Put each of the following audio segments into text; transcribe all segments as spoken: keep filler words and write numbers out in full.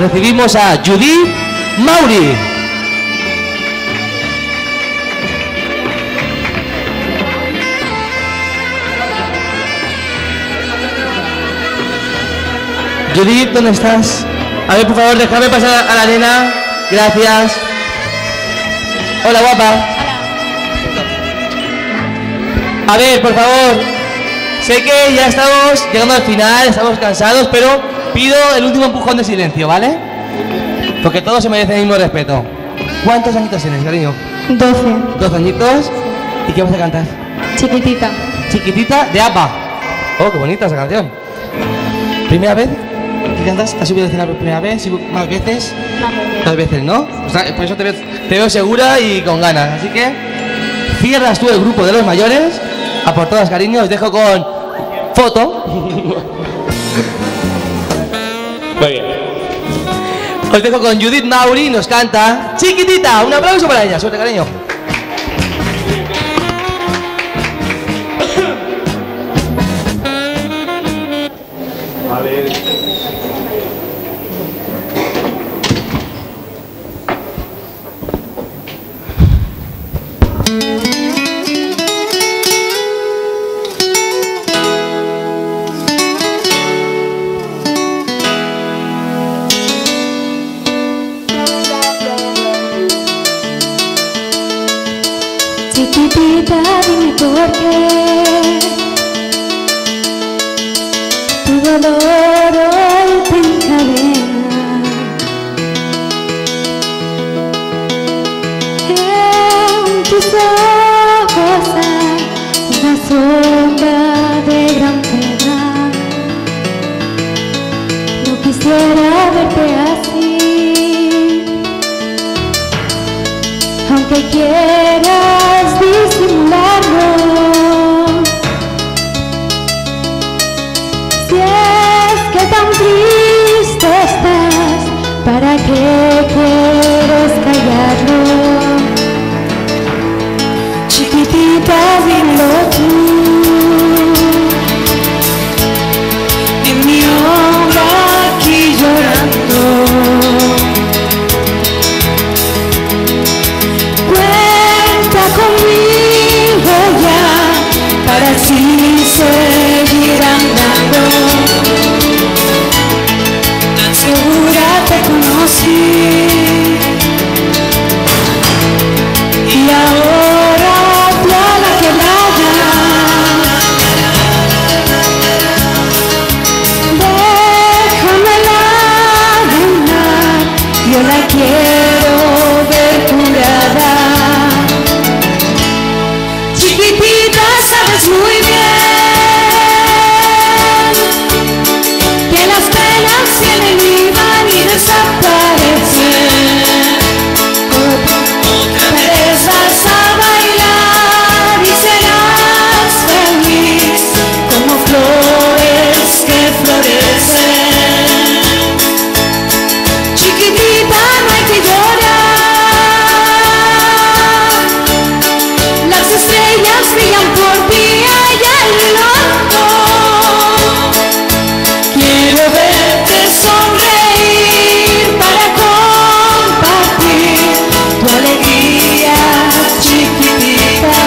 recibimos a Judith Mauri. Judith, ¿dónde estás? A ver, por favor, déjame pasar a la nena. Gracias. Hola, guapa. A ver, por favor. Sé que ya estamos llegando al final, estamos cansados, pero pido el último empujón de silencio, ¿vale? Porque todos se merecen el mismo respeto. ¿Cuántos añitos tienes, cariño? Doce. Doce añitos. ¿Y qué vamos a cantar? Chiquitita. Chiquitita de ABBA. Oh, qué bonita esa canción. ¿Primera vez que cantas? ¿Has subido a escena por primera vez? ¿Más veces? Más veces, ¿no? O sea, por eso te veo, te veo segura y con ganas. Así que cierras tú el grupo de los mayores. A por todas, cariño. Os dejo con foto. Muy bien. Os dejo con Judith Mauri. Nos canta Chiquitita. Un aplauso para ella. Suerte, cariño. Vale. Chiquitita, dime por qué tu dolor hoy te encadena. En tus ojos hay una sombra de gran pena. No quisiera verte así, aunque quieras disimularlo. Si es que tan triste estás, ¿para qué quieres callarlo? Chiquitita, dilo tú, en mi hombro aquí llorando. Conmigo ya, para así seguir andando. Tan segura te conocí, y ahora toda que vaya, déjamela reinar. Yo la quiero ver curada. Chiquitita, sabes muy bien que las penas vienen y van y desaparecen. Regresas a bailar y serás feliz como flores que florecen. Chiquitita, no hay que llorar. Las estrellas brillan por ti allá en lo alto. Quiero verte sonreír para compartir tu alegría, chiquitita.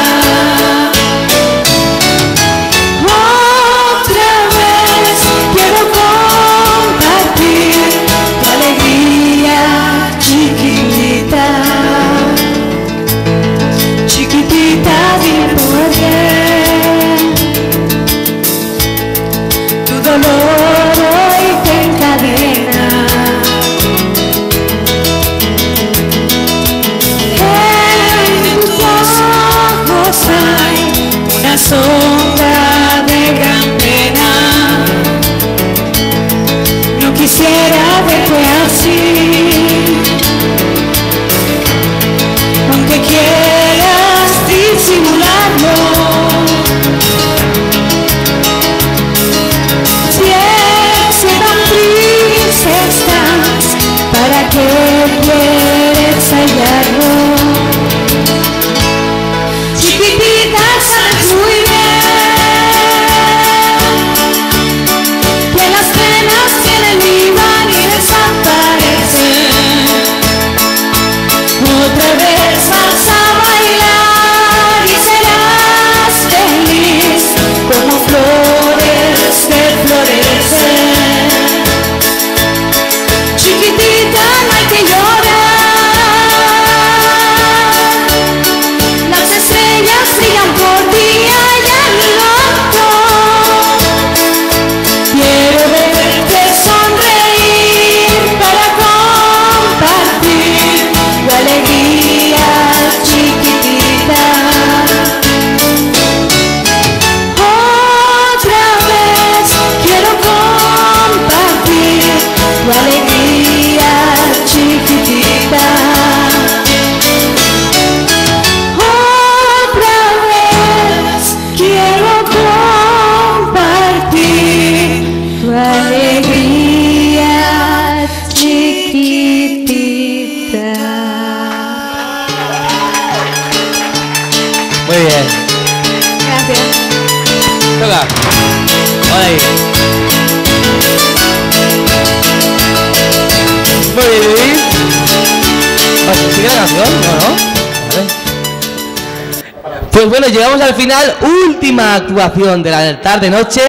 Otra vez quiero compartir tu alegría, chiquitita. Chiquitita, dime por qué tu dolor hoy te encadena. En tus ojos hay una sombra de gran pena. No quisiera verte así, aunque quieras disimularlo. Si es que tan triste estás, ¿para qué quieres hallarlo? Chiquitita, sabes muy bien que las penas vienen y van y desaparecen. Muy bien. Gracias. Toca. Ahora ahí. Muy bien. Vale, ¿sigue la canción? No, no. Vale. Pues bueno, llegamos al final. Última actuación de la tarde-noche.